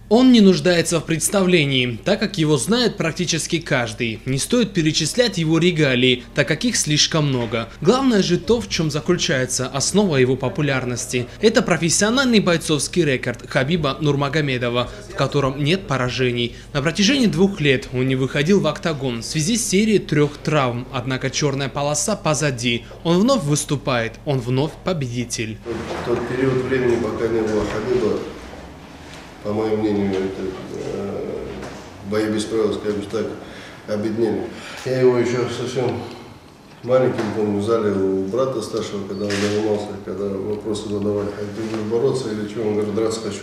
Он не нуждается в представлении, так как его знает практически каждый. Не стоит перечислять его регалии, так как их слишком много. Главное же то, в чем заключается основа его популярности. Это профессиональный бойцовский рекорд Хабиба Нурмагомедова, в котором нет поражений. На протяжении 2 лет он не выходил в октагон в связи с серией 3 травм, однако черная полоса позади. Он вновь выступает, он вновь победитель. Тот период времени, пока не было Хабиба, по моему мнению, это бои без правил, скажем так, обеднели. Я его еще совсем маленьким помню в зале у брата старшего, когда он занимался, когда вопросы задавали, а ты будешь бороться или что? Он говорит, драться хочу.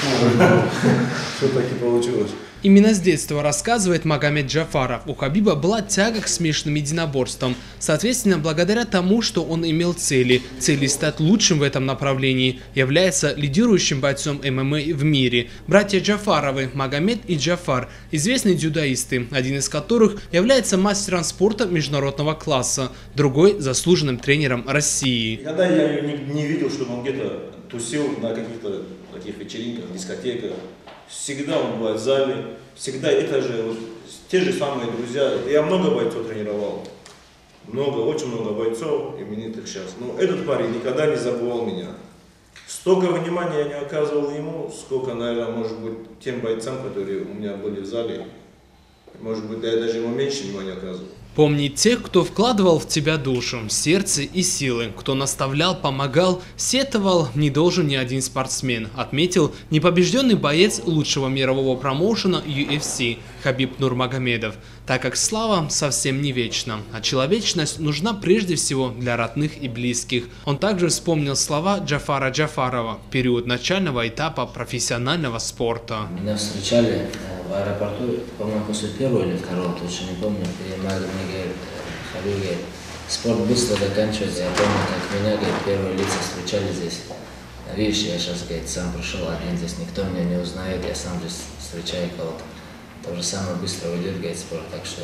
Все таки получилось. Именно с детства, рассказывает Магомед Джафаров, у Хабиба была тяга к смешанным единоборствам. Соответственно, благодаря тому, что он имел цели стать лучшим в этом направлении, является лидирующим бойцом ММА в мире. Братья Джафаровы, Магомед и Джафар, известные дзюдоисты, один из которых является мастером спорта международного класса, другой заслуженным тренером России. Никогда я не видел, чтобы он где-то тусил на каких-то таких вечеринках, дискотеках. Всегда он бывает в зале, всегда это же вот, те же самые друзья. Я много бойцов тренировал, очень много бойцов именитых сейчас. Но этот парень никогда не забывал меня. Столько внимания я не оказывал ему, сколько, наверное, может быть, тем бойцам, которые у меня были в зале. Может быть, я даже ему меньше внимания оказывал. Помни тех, кто вкладывал в тебя душу, сердце и силы, кто наставлял, помогал, сетовал не должен ни один спортсмен, отметил непобежденный боец лучшего мирового промоушена UFC Хабиб Нурмагомедов, так как слава совсем не вечна, а человечность нужна прежде всего для родных и близких. Он также вспомнил слова Джафара Джафарова в период начального этапа профессионального спорта. Меня встречали в аэропорту, по-моему, после первого или второго, точно не помню, и мне говорит, Хабиб говорит, спорт быстро заканчивается. Я помню, как меня, говорит, первые лица встречали здесь. Видишь, я сейчас, говорит, сам пришел один, здесь никто меня не узнает, я сам здесь встречаю кого-то. То же самое быстро уйдет, говорит, спорт, так что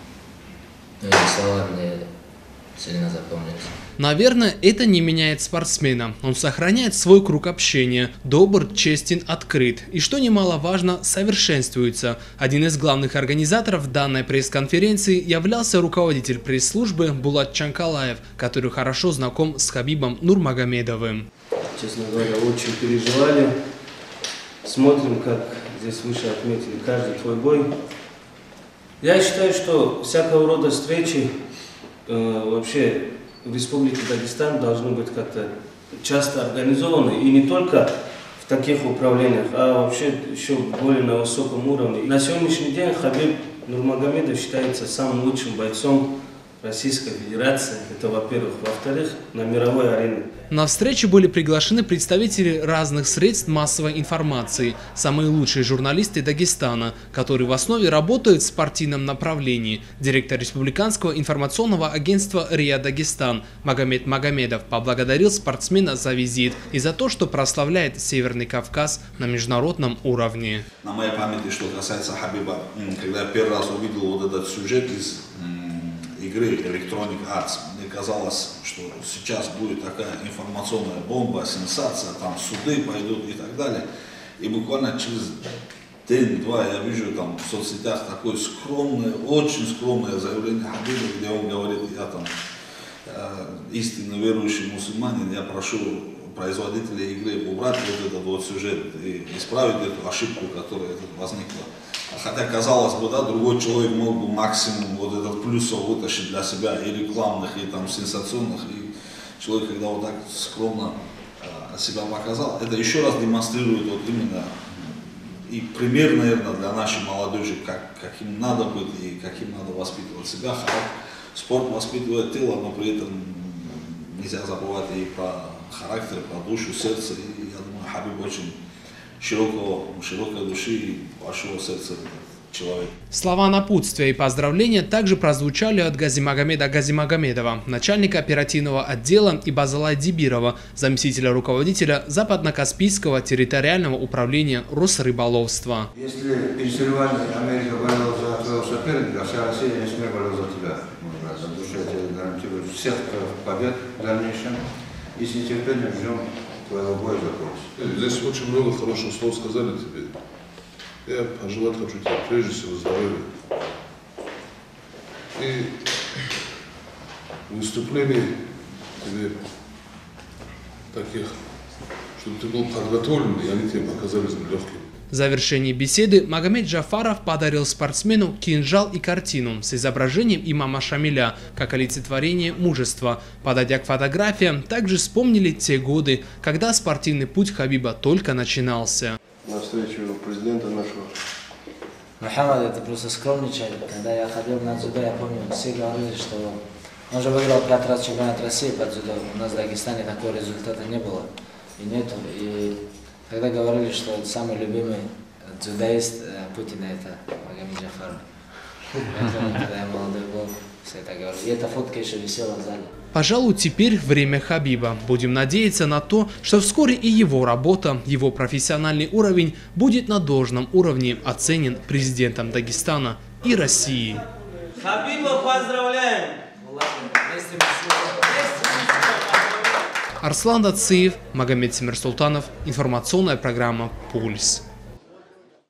эти слова мне сильно запомнились. Наверное, это не меняет спортсмена. Он сохраняет свой круг общения, добр, честен, открыт и, что немаловажно, совершенствуется. Один из главных организаторов данной пресс-конференции являлся руководитель пресс-службы Булат Чанкалаев, который хорошо знаком с Хабибом Нурмагомедовым. Честно говоря, очень переживали. Смотрим, как здесь выше отметили каждый твой бой. Я считаю, что всякого рода встречи вообще в Республике Дагестан должны быть как-то часто организованы. И не только в таких управлениях, а вообще еще более на высоком уровне. На сегодняшний день Хабиб Нурмагомедов считается самым лучшим бойцом Российской Федерации. Это во-первых. Во-вторых, на мировой арене. На встречу были приглашены представители разных средств массовой информации, самые лучшие журналисты Дагестана, которые в основе работают в спортивном направлении. Директор Республиканского информационного агентства РИА Дагестан Магомед Магомедов поблагодарил спортсмена за визит и за то, что прославляет Северный Кавказ на международном уровне. На моей памяти, что касается Хабиба, когда я первый раз увидел вот этот сюжет из игры Electronic Arts, мне казалось, что сейчас будет такая информационная бомба, сенсация, там суды пойдут и так далее. И буквально через день-два я вижу там в соцсетях такое скромное, очень скромное заявление Хабиба, где он говорит, я там истинно верующий мусульманин, я прошу производителей игры убрать вот этот вот сюжет и исправить эту ошибку, которая возникла. Хотя, казалось бы, да, другой человек мог бы максимум вот этот плюсов вытащить для себя и рекламных, и там сенсационных. И человек, когда вот так скромно себя показал, это еще раз демонстрирует вот именно и пример, наверное, для нашей молодежи, каким надо быть и каким надо воспитывать себя. Спорт воспитывает тело, но при этом нельзя забывать и про характер, про душу, сердце. И я думаю, Хабиб очень широкой души и большого сердца человек. Слова напутствия и поздравления также прозвучали от Газимагомеда Газимагомедова, начальника оперативного отдела, и Базалая Дибирова, заместителя руководителя Западно-Каспийского территориального управления Росрыболовства. Если при соревновании Америка болела за твоего соперника, вся Россия не смеет болеть за тебя. За душу я тебе гарантирую всех побед в дальнейшем. И с нетерпением ждем твоего боя закончить. Здесь очень много хороших слов сказали тебе. Я пожелать хочу тебе прежде всего здоровья. И выступлений тебе таких, чтобы ты был подготовлен, и они тебе показались легкими. В завершении беседы Магомед Джафаров подарил спортсмену кинжал и картину с изображением имама Шамиля, как олицетворение мужества. Подойдя к фотографиям, также вспомнили те годы, когда спортивный путь Хабиба только начинался. На встречу президента нашего. Мухаммад, это просто скромничает. Когда я ходил на дзюдо, я помню, все говорили, что он же выиграл 5 раз чемпионат России по дзюдо. У нас в Дагестане такого результата не было и нету. И когда говорили, что самый любимый дзюдоист Путина это Магомед Джафаров. Я помню, когда я молодой был, все это говорили. И эта фотка еще висела в зале. Пожалуй, теперь время Хабиба. Будем надеяться на то, что вскоре и его работа, его профессиональный уровень будет на должном уровне оценен президентом Дагестана и России. Хабиба поздравляем! Арслан Дациев, Магомед Тимирсултанов. Информационная программа «Пульс».